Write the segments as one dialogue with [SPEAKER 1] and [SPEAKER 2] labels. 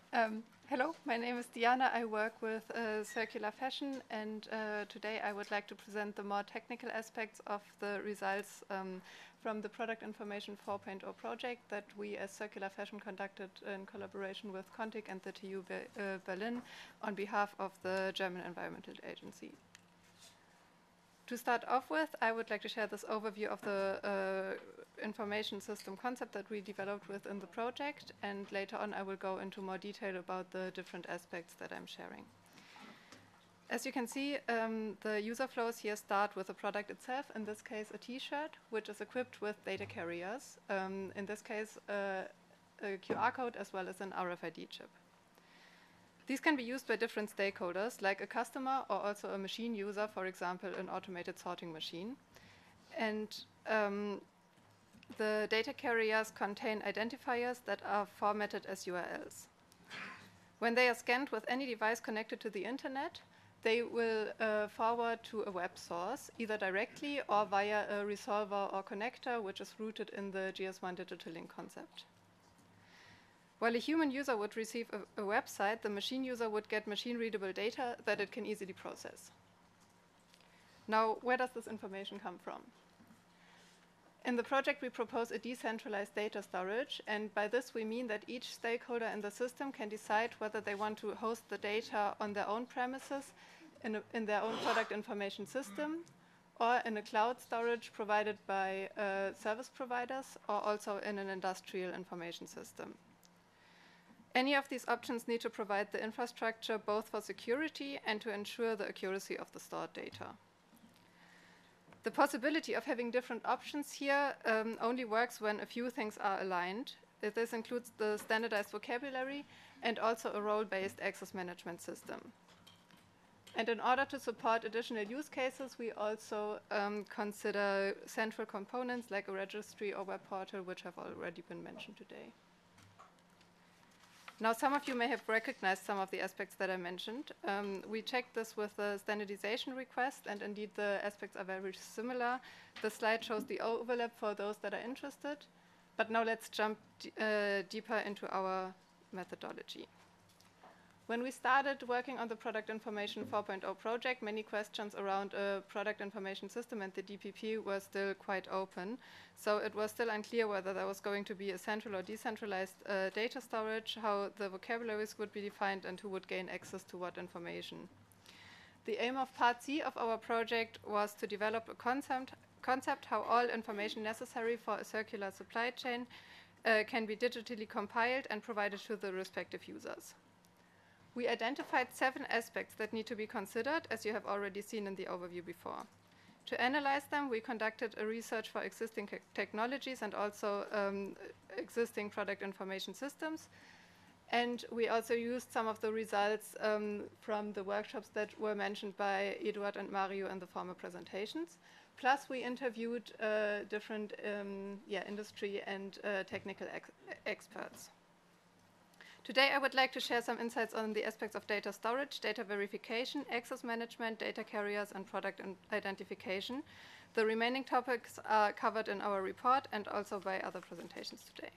[SPEAKER 1] Hello, my name is Diana. I work with Circular Fashion, and today I would like to present the more technical aspects of the results from the Product Information 4.0 project that we as Circular Fashion conducted in collaboration with Contic and the TU Berlin on behalf of the German Environmental Agency. To start off with, I would like to share this overview of the information system concept that we developed within the project, and later on I will go into more detail about the different aspects that I'm sharing. As you can see, the user flows here start with the product itself, in this case a t-shirt, which is equipped with data carriers, in this case a QR code as well as an RFID chip. These can be used by different stakeholders, like a customer or also a machine user, for example, an automated sorting machine. And the data carriers contain identifiers that are formatted as URLs. When they are scanned with any device connected to the internet, they will forward to a web source, either directly or via a resolver or connector, which is rooted in the GS1 digital link concept. While a human user would receive a website, the machine user would get machine-readable data that it can easily process. Now, where does this information come from? In the project, we propose a decentralized data storage, and by this we mean that each stakeholder in the system can decide whether they want to host the data on their own premises, in their own product information system, or in a cloud storage provided by service providers, or also in an industrial information system. Any of these options need to provide the infrastructure both for security and to ensure the accuracy of the stored data. The possibility of having different options here only works when a few things are aligned. This includes the standardized vocabulary and also a role-based access management system. And in order to support additional use cases, we also consider central components like a registry or web portal, which have already been mentioned today. Now, some of you may have recognized some of the aspects that I mentioned. We checked this with the standardization request, and indeed the aspects are very similar. The slide shows the overlap for those that are interested. But now let's jump deeper into our methodology. When we started working on the Product Information 4.0 project, many questions around a product information system and the DPP were still quite open. So it was still unclear whether there was going to be a central or decentralized data storage, how the vocabularies would be defined, and who would gain access to what information. The aim of part C of our project was to develop a concept how all information necessary for a circular supply chain can be digitally compiled and provided to the respective users. We identified 7 aspects that need to be considered, as you have already seen in the overview before. To analyze them, we conducted a research for existing technologies and also existing product information systems. And we also used some of the results from the workshops that were mentioned by Eduard and Mario in the former presentations. Plus, we interviewed different industry and technical experts. Today, I would like to share some insights on the aspects of data storage, data verification, access management, data carriers, and product identification. The remaining topics are covered in our report and also by other presentations today.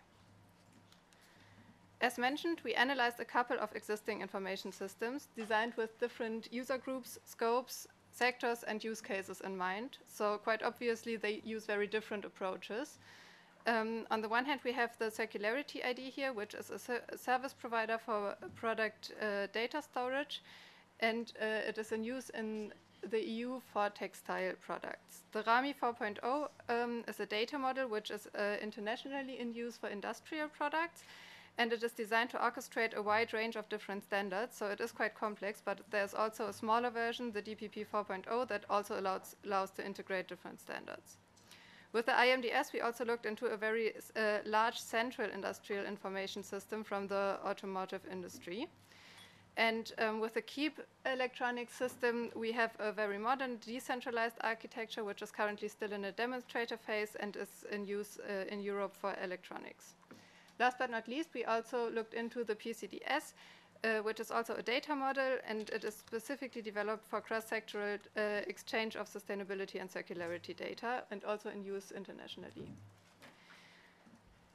[SPEAKER 1] As mentioned, we analyzed a couple of existing information systems designed with different user groups, scopes, sectors, and use cases in mind. So quite obviously, they use very different approaches. On the one hand, we have the Circularity ID here, which is a service provider for product data storage, and it is in use in the EU for textile products. The RAMI 4.0 is a data model which is internationally in use for industrial products, and it is designed to orchestrate a wide range of different standards, so it is quite complex, but there's also a smaller version, the DPP 4.0, that also allows to integrate different standards. With the IMDS, we also looked into a very large central industrial information system from the automotive industry. And with the KEEP electronic system, we have a very modern decentralized architecture, which is currently still in a demonstrator phase and is in use in Europe for electronics. Last but not least, we also looked into the PCDS, which is also a data model, and it is specifically developed for cross-sectoral exchange of sustainability and circularity data, and also in use internationally.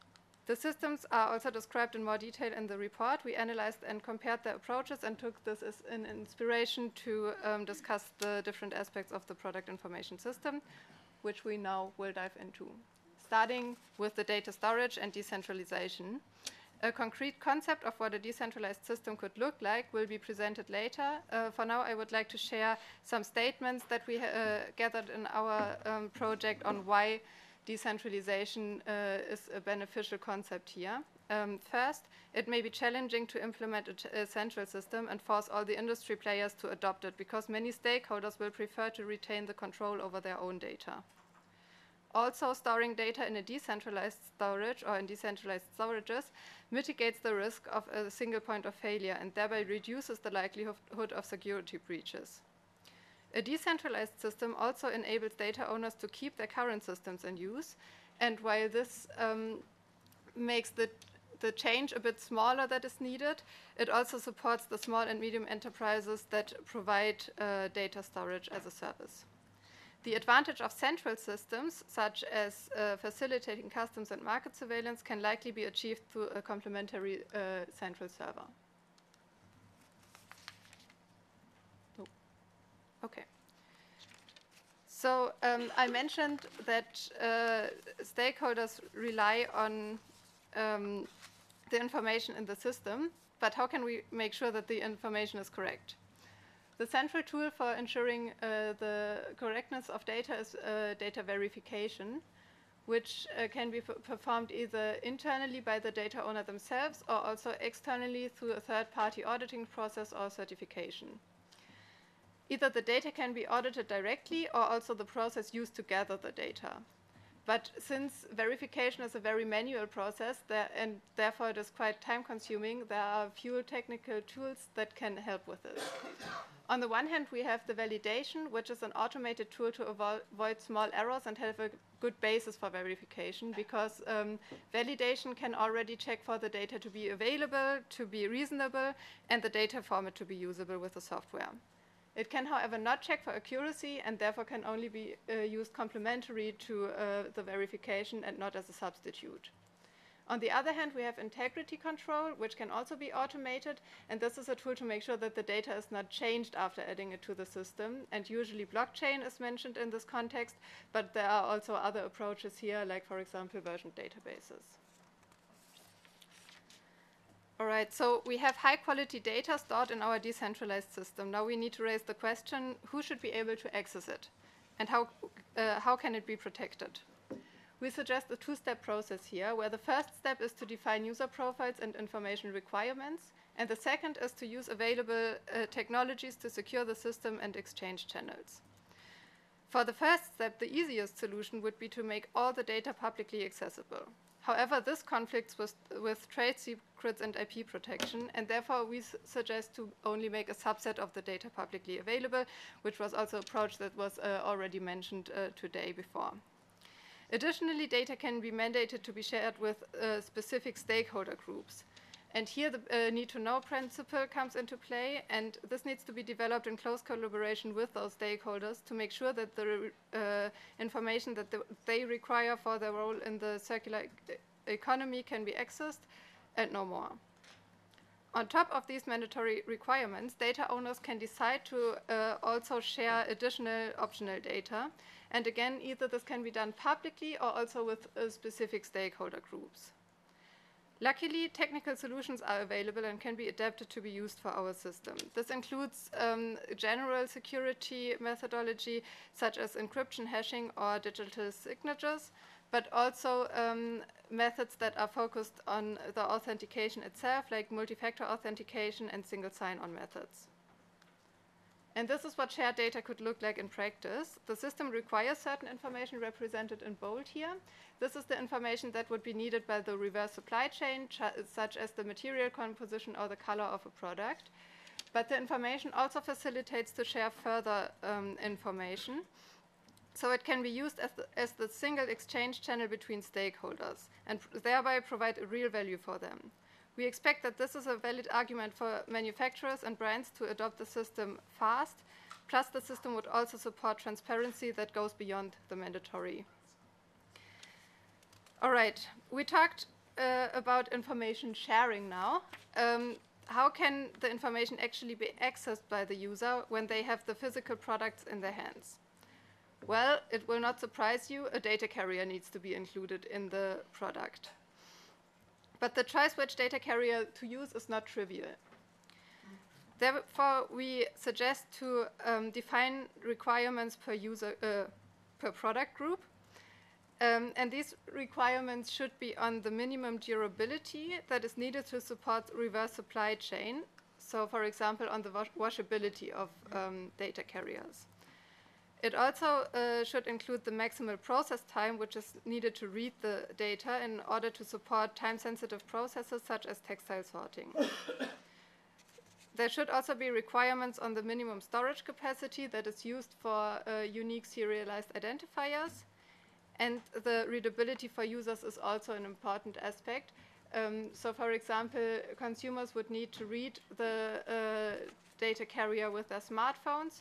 [SPEAKER 1] The systems are also described in more detail in the report. We analyzed and compared the approaches and took this as an inspiration to discuss the different aspects of the product information system, which we now will dive into. Starting with the data storage and decentralization. A concrete concept of what a decentralized system could look like will be presented later. For now, I would like to share some statements that we gathered in our project on why decentralization is a beneficial concept here. First, it may be challenging to implement a central system and force all the industry players to adopt it because many stakeholders will prefer to retain the control over their own data. Also, storing data in a decentralized storage or in decentralized storages mitigates the risk of a single point of failure and thereby reduces the likelihood of security breaches. A decentralized system also enables data owners to keep their current systems in use, and while this makes the change a bit smaller that is needed, it also supports the small and medium enterprises that provide data storage as a service. The advantage of central systems, such as facilitating customs and market surveillance, can likely be achieved through a complementary central server. Oh. Okay. So I mentioned that stakeholders rely on the information in the system, but how can we make sure that the information is correct? The central tool for ensuring the correctness of data is data verification, which can be performed either internally by the data owner themselves or also externally through a third-party auditing process or certification. Either the data can be audited directly or also the process used to gather the data. But since verification is a very manual process and therefore it is quite time-consuming, there are few technical tools that can help with this. On the one hand, we have the validation, which is an automated tool to avoid small errors and have a good basis for verification, because validation can already check for the data to be available, to be reasonable, and the data format to be usable with the software. It can, however, not check for accuracy and therefore can only be used complementary to the verification and not as a substitute. On the other hand, we have integrity control, which can also be automated, and this is a tool to make sure that the data is not changed after adding it to the system. And usually blockchain is mentioned in this context, but there are also other approaches here, like, for example, version databases. All right, so we have high-quality data stored in our decentralized system. Now we need to raise the question, who should be able to access it? And how can it be protected? We suggest a two-step process here, where the first step is to define user profiles and information requirements, and the second is to use available technologies to secure the system and exchange channels. For the first step, the easiest solution would be to make all the data publicly accessible. However, this conflicts with trade secrets and IP protection, and therefore we suggest to only make a subset of the data publicly available, which was also an approach that was already mentioned today before. Additionally, data can be mandated to be shared with specific stakeholder groups. And here the need-to-know principle comes into play, and this needs to be developed in close collaboration with those stakeholders to make sure that the information that they require for their role in the circular economy can be accessed, and no more. On top of these mandatory requirements, data owners can decide to also share additional optional data. And again, either this can be done publicly or also with specific stakeholder groups. Luckily, technical solutions are available and can be adapted to be used for our system. This includes general security methodology, such as encryption, hashing, or digital signatures, but also methods that are focused on the authentication itself, like multi-factor authentication and single sign-on methods. And this is what shared data could look like in practice. The system requires certain information represented in bold here. This is the information that would be needed by the reverse supply chain, such as the material composition or the color of a product. But the information also facilitates to share further information. So it can be used as the single exchange channel between stakeholders and thereby provide a real value for them. We expect that this is a valid argument for manufacturers and brands to adopt the system fast, plus the system would also support transparency that goes beyond the mandatory. All right, we talked about information sharing now. How can the information actually be accessed by the user when they have the physical products in their hands? Well, it will not surprise you, a data carrier needs to be included in the product. But the choice which data carrier to use is not trivial. Therefore, we suggest to define requirements per user, per product group. And these requirements should be on the minimum durability that is needed to support reverse supply chain. So, for example, on the washability of data carriers. It also should include the maximal process time, which is needed to read the data in order to support time-sensitive processes such as textile sorting. There should also be requirements on the minimum storage capacity that is used for unique serialized identifiers. And the readability for users is also an important aspect. So, for example, consumers would need to read the data carrier with their smartphones,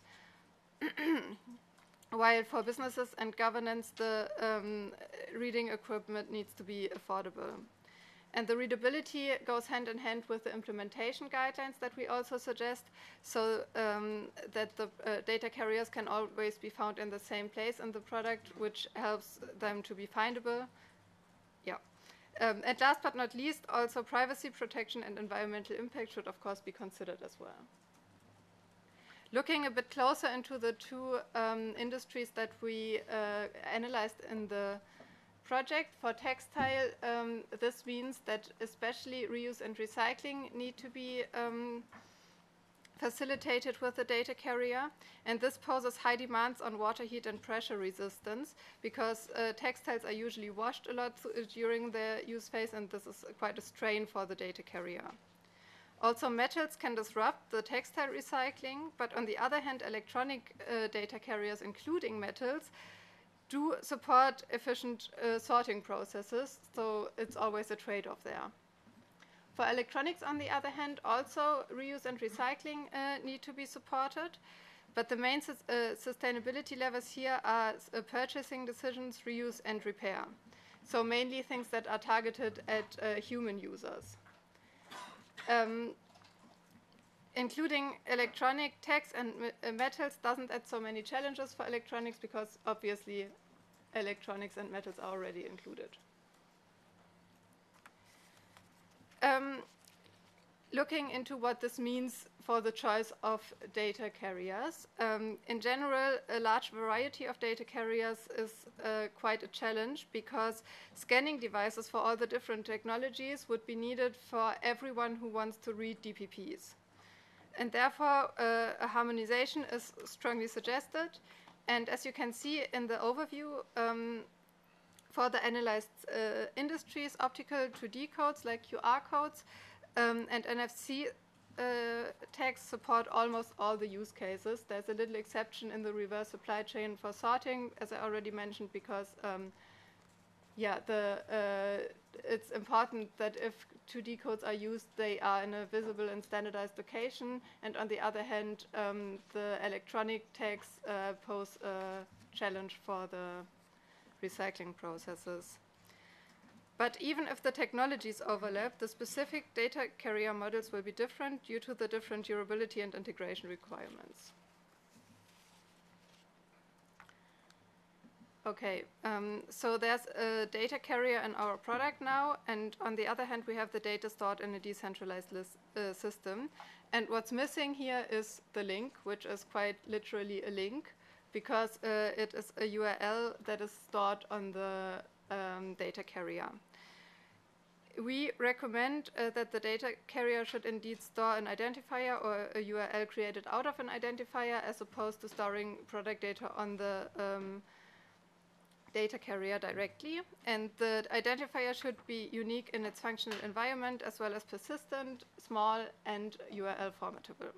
[SPEAKER 1] while for businesses and governance, the reading equipment needs to be affordable. And the readability goes hand in hand with the implementation guidelines that we also suggest, so that the data carriers can always be found in the same place in the product, which helps them to be findable. Yeah. And last but not least, also privacy protection and environmental impact should, of course, be considered as well. Looking a bit closer into the two industries that we analyzed in the project, for textile, this means that especially reuse and recycling need to be facilitated with the data carrier. And this poses high demands on water, heat, and pressure resistance, because textiles are usually washed a lot during their use phase, and this is quite a strain for the data carrier. Also, metals can disrupt the textile recycling, but on the other hand, electronic data carriers, including metals, do support efficient sorting processes, so it's always a trade-off there. For electronics, on the other hand, also reuse and recycling need to be supported, but the main sustainability levers here are purchasing decisions, reuse, and repair. So mainly things that are targeted at human users. Including electronic techs and metals doesn't add so many challenges for electronics, because obviously electronics and metals are already included. Looking into what this means for the choice of data carriers. In general, a large variety of data carriers is quite a challenge, because scanning devices for all the different technologies would be needed for everyone who wants to read DPPs. And therefore, a harmonization is strongly suggested. And as you can see in the overview, for the analyzed industries, optical 2D codes like QR codes and NFC tags support almost all the use cases. There's a little exception in the reverse supply chain for sorting, as I already mentioned, because it's important that if 2D codes are used, they are in a visible and standardized location. And on the other hand, the electronic tags pose a challenge for the recycling processes. But even if the technologies overlap, the specific data carrier models will be different due to the different durability and integration requirements. Okay, so there's a data carrier in our product now, and on the other hand, we have the data stored in a decentralized system. And what's missing here is the link, which is quite literally a link, because it is a URL that is stored on the data carrier. We recommend that the data carrier should indeed store an identifier or a URL created out of an identifier, as opposed to storing product data on the data carrier directly. And the identifier should be unique in its functional environment, as well as persistent, small, and URL formatable.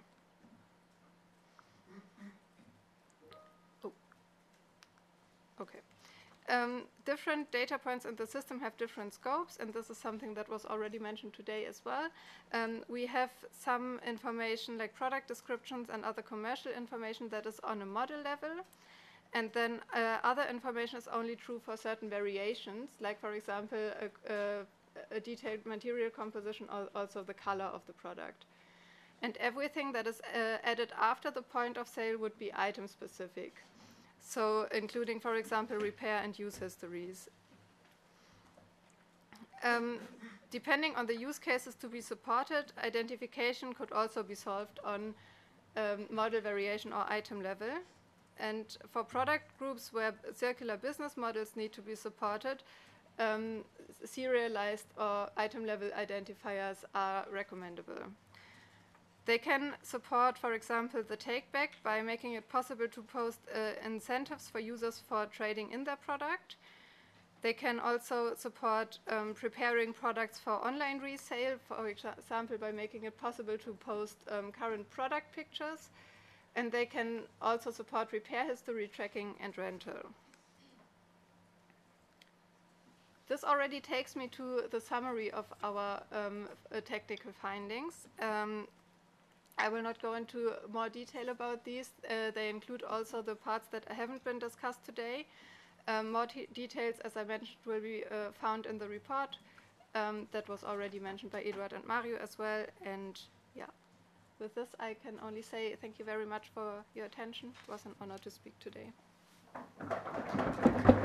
[SPEAKER 1] Oh. Okay. Different data points in the system have different scopes, and this is something that was already mentioned today as well. We have some information like product descriptions and other commercial information that is on a model level. And then other information is only true for certain variations, like, for example, a detailed material composition, also the color of the product. And everything that is added after the point of sale would be item specific. So including, for example, repair and use histories. Depending on the use cases to be supported, identification could also be solved on model variation or item level. And for product groups where circular business models need to be supported, serialized or item level identifiers are recommendable. They can support, for example, the take-back by making it possible to post incentives for users for trading in their product. They can also support preparing products for online resale, for example, by making it possible to post current product pictures. And they can also support repair history tracking and rental. This already takes me to the summary of our technical findings. I will not go into more detail about these. They include also the parts that haven't been discussed today. More details, as I mentioned, will be found in the report that was already mentioned by Eduard and Mario as well. And yeah, with this, I can only say thank you very much for your attention. It was an honor to speak today.